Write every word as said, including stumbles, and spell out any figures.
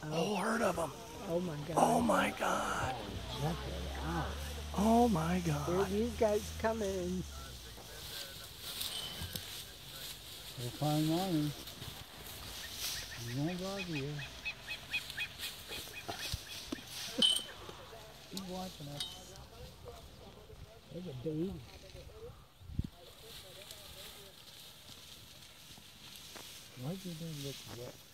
Oh, herd of them. Oh my God. Oh my God. Look at that. Oh my Here God. these guys coming. We'll find mommy. He won't bother you. He's watching us. Look at baby. Why do they look wet?